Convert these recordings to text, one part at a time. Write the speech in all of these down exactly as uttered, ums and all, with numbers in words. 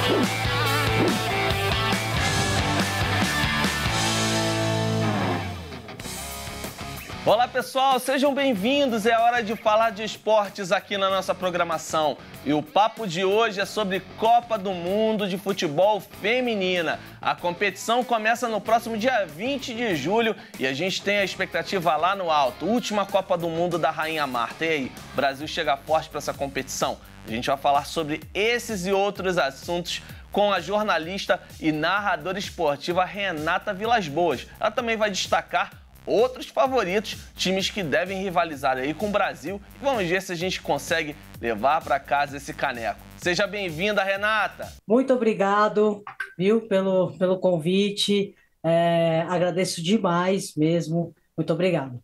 Olá pessoal, sejam bem-vindos. É hora de falar de esportes aqui na nossa programação. E o papo de hoje é sobre Copa do Mundo de Futebol Feminina. A competição começa no próximo dia vinte de julho e a gente tem a expectativa lá no alto. Última Copa do Mundo da Rainha Marta. E aí, o Brasil chega forte para essa competição? A gente vai falar sobre esses e outros assuntos com a jornalista e narradora esportiva Renata Vilas Boas. Ela também vai destacar outros favoritos, times que devem rivalizar aí com o Brasil, e vamos ver se a gente consegue levar para casa esse caneco. Seja bem-vinda, Renata! Muito obrigado, viu, pelo, pelo convite, é, agradeço demais mesmo, muito obrigado.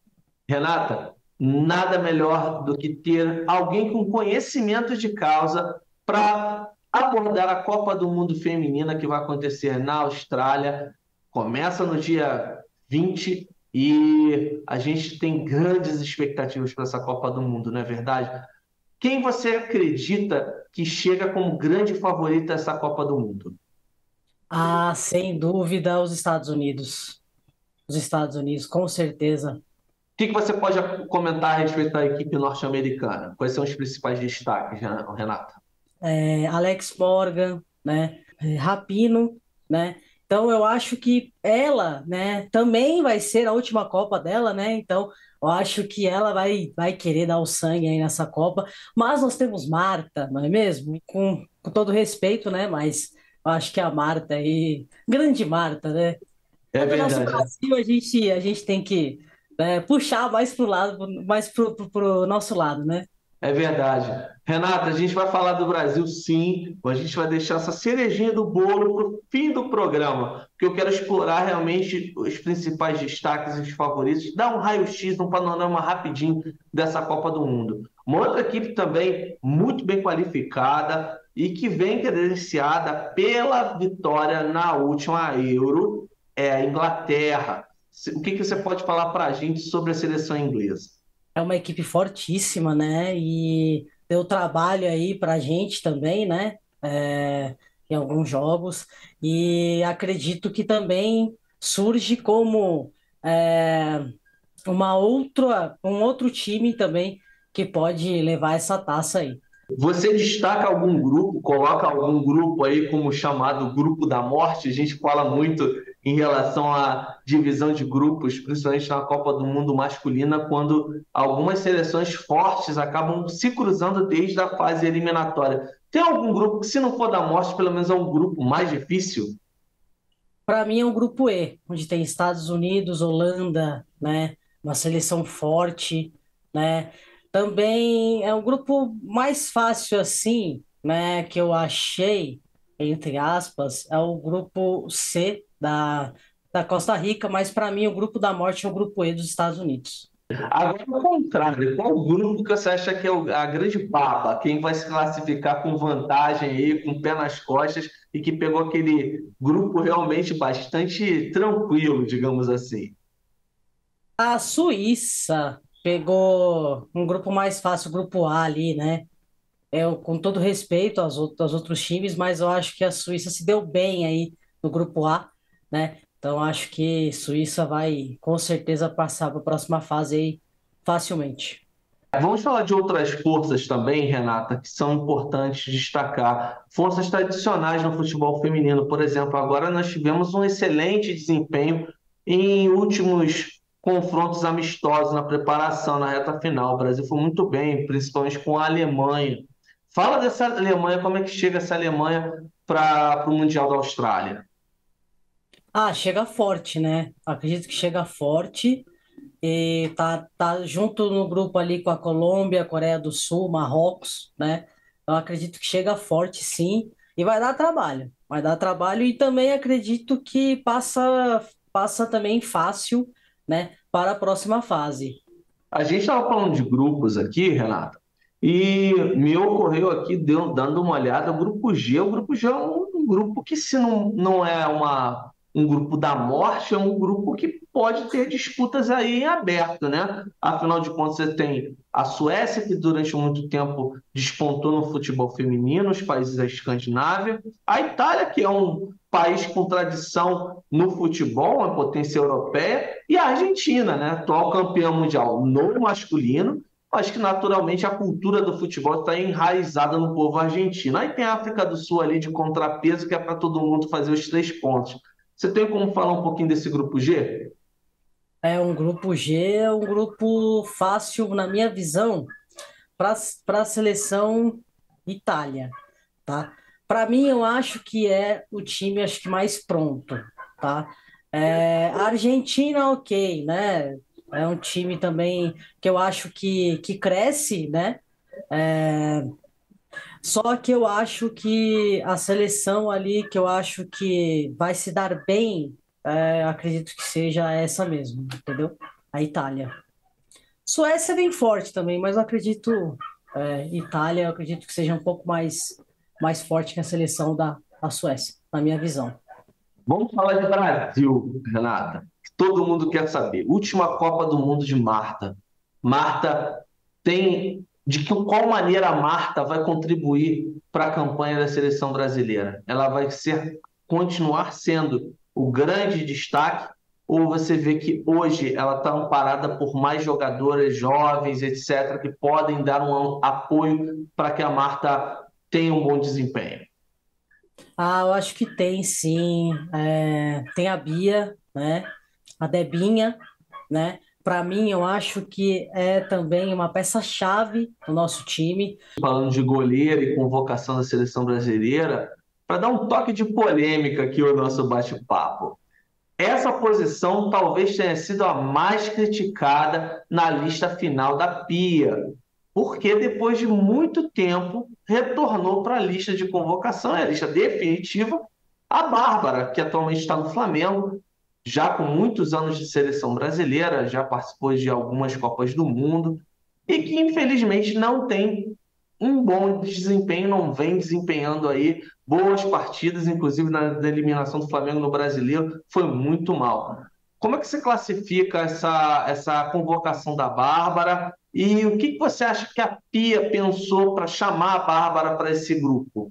Renata, nada melhor do que ter alguém com conhecimento de causa para abordar a Copa do Mundo Feminina que vai acontecer na Austrália. Começa no dia vinte e a gente tem grandes expectativas para essa Copa do Mundo, não é verdade? Quem você acredita que chega como grande favorito a essa Copa do Mundo? Ah, sem dúvida, os Estados Unidos. Os Estados Unidos, com certeza. O que que você pode comentar a respeito da equipe norte-americana? Quais são os principais destaques, Renata? É, Alex Morgan, né? É, Rapinoe, né? Então, eu acho que ela, né, também vai ser a última Copa dela, né? Então, eu acho que ela vai, vai querer dar o sangue aí nessa Copa. Mas nós temos Marta, não é mesmo? Com, com todo respeito, né? Mas eu acho que a Marta aí, grande Marta, né? É No nosso verdade. Brasil, a gente, a gente tem que é, puxar mais pro lado, mais pro, pro, pro nosso lado, né? É verdade. Renata, a gente vai falar do Brasil sim, mas a gente vai deixar essa cerejinha do bolo para o fim do programa, porque eu quero explorar realmente os principais destaques e os favoritos, dar um raio-x, um panorama rapidinho dessa Copa do Mundo. Uma outra equipe também muito bem qualificada e que vem credenciada pela vitória na última Euro é a Inglaterra. O que que você pode falar para a gente sobre a seleção inglesa? É uma equipe fortíssima, né? E deu trabalho aí pra gente também, né? É, em alguns jogos. E acredito que também surge como é, uma outra, um outro time também que pode levar essa taça aí. Você destaca algum grupo, coloca algum grupo aí como chamado Grupo da Morte? A gente fala muito em relação à divisão de grupos, principalmente na Copa do Mundo masculina, quando algumas seleções fortes acabam se cruzando desde a fase eliminatória. Tem algum grupo que, se não for da morte, pelo menos é um grupo mais difícil? Para mim é um grupo E, onde tem Estados Unidos, Holanda, né? Uma seleção forte, né? Também é um grupo mais fácil assim, né? Que eu achei, entre aspas, é o grupo C da, da Costa Rica, mas para mim o grupo da morte é o grupo E dos Estados Unidos. Agora, ao contrário, qual grupo que você acha que é o- a grande papa? Quem vai se classificar com vantagem aí, com o pé nas costas e que pegou aquele grupo realmente bastante tranquilo, digamos assim? A Suíça pegou um grupo mais fácil, o grupo A ali, né? Eu, com todo respeito aos outros, aos outros times, mas eu acho que a Suíça se deu bem aí no grupo A, né? Então acho que a Suíça vai com certeza passar para a próxima fase aí facilmente. Vamos falar de outras forças também, Renata, que são importantes destacar. Forças tradicionais no futebol feminino, por exemplo, agora nós tivemos um excelente desempenho em últimos confrontos amistosos na preparação, na reta final. O Brasil foi muito bem, principalmente com a Alemanha. Fala dessa Alemanha, como é que chega essa Alemanha para o Mundial da Austrália? Ah, chega forte, né? Acredito que chega forte e tá, tá junto no grupo ali com a Colômbia, Coreia do Sul, Marrocos, né? Eu acredito que chega forte, sim, e vai dar trabalho. Vai dar trabalho e também acredito que passa, passa também fácil, né, para a próxima fase. A gente estava falando de grupos aqui, Renata, e me ocorreu aqui, deu- dando uma olhada, o grupo G. O grupo G é um, um grupo que, se não, não é uma um grupo da morte, é um grupo que pode ter disputas aí em aberto, né? Afinal de contas, você tem a Suécia, que durante muito tempo despontou no futebol feminino, os países da Escandinávia, a Itália, que é um país com tradição no futebol, uma potência europeia, e a Argentina, né? Atual campeã mundial no masculino, mas que naturalmente a cultura do futebol está enraizada no povo argentino. Aí tem a África do Sul ali de contrapeso, que é para todo mundo fazer os três pontos. Você tem como falar um pouquinho desse grupo G? É um grupo G, é um grupo fácil, na minha visão, para a seleção Itália, tá? Para mim, eu acho que é o time acho que mais pronto, tá? É, a Argentina, ok, né? É um time também que eu acho que, que cresce, né? É, só que eu acho que a seleção ali, que eu acho que vai se dar bem, é, acredito que seja essa mesmo, entendeu? A Itália. Suécia é bem forte também, mas eu acredito, é, Itália, eu acredito que seja um pouco mais, mais forte que a seleção da, da Suécia, na minha visão. Vamos falar de Brasil, Renata. Todo mundo quer saber. Última Copa do Mundo de Marta. Marta tem... De que, qual maneira a Marta vai contribuir para a campanha da seleção brasileira? Ela vai ser, continuar sendo o grande destaque, ou você vê que hoje ela está amparada por mais jogadoras jovens, etcétera, que podem dar um apoio para que a Marta tenha um bom desempenho? Ah, eu acho que tem sim. É, tem a Bia, né? A Debinha, né? Para mim, eu acho que é também uma peça-chave do nosso time. Falando de goleiro e convocação da seleção brasileira, para dar um toque de polêmica aqui ao nosso bate-papo. Essa posição talvez tenha sido a mais criticada na lista final da Pia, porque depois de muito tempo retornou para a lista de convocação, é a lista definitiva, a Bárbara, que atualmente está no Flamengo, já com muitos anos de seleção brasileira, já participou de algumas Copas do Mundo, e que infelizmente não tem um bom desempenho, não vem desempenhando aí boas partidas, inclusive na eliminação do Flamengo no Brasileiro, foi muito mal. Como é que você classifica essa, essa convocação da Bárbara e o que você acha que a Pia pensou para chamar a Bárbara para esse grupo?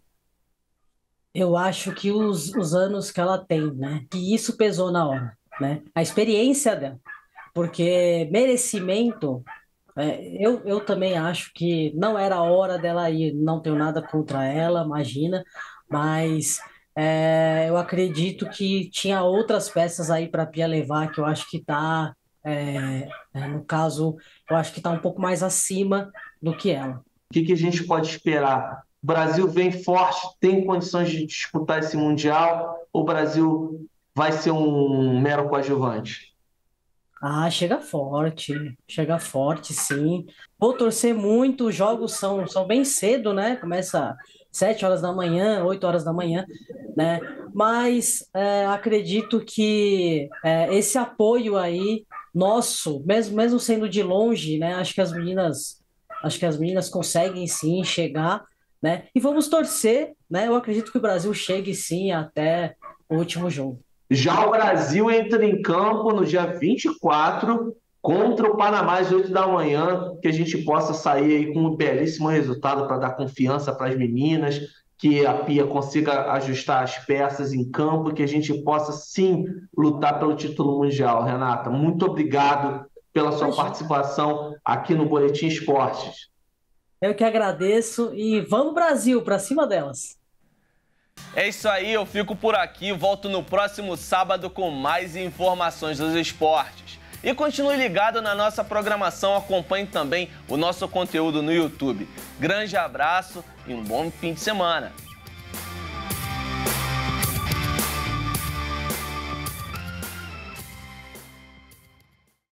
Eu acho que os, os anos que ela tem, né? Que isso pesou na hora, né? A experiência dela. Porque merecimento, é, eu, eu também acho que não era a hora dela ir, não tenho nada contra ela, imagina, mas é, eu acredito que tinha outras peças aí para a Pia levar, que eu acho que tá, é, é, no caso, eu acho que tá um pouco mais acima do que ela. O que, que a gente pode esperar? O Brasil vem forte, tem condições de disputar esse Mundial, ou o Brasil vai ser um mero coadjuvante? Ah, chega forte, chega forte, sim. Vou torcer muito, os jogos são, são bem cedo, né? Começa sete horas da manhã, oito horas da manhã, né? Mas é, acredito que é, esse apoio aí, nosso, mesmo, mesmo sendo de longe, né? Acho que as meninas, acho que as meninas conseguem sim chegar, né? E vamos torcer, né? Eu acredito que o Brasil chegue sim até o último jogo. Já o Brasil entra em campo no dia vinte e quatro contra o Panamá às oito da manhã, que a gente possa sair aí com um belíssimo resultado para dar confiança para as meninas, que a Pia consiga ajustar as peças em campo e que a gente possa sim lutar pelo título mundial. Renata, muito obrigado pela sua participação aqui no Boletim Esportes. Eu que agradeço e vamos Brasil, para cima delas. É isso aí, eu fico por aqui, volto no próximo sábado com mais informações dos esportes. E continue ligado na nossa programação, acompanhe também o nosso conteúdo no YouTube. Grande abraço e um bom fim de semana.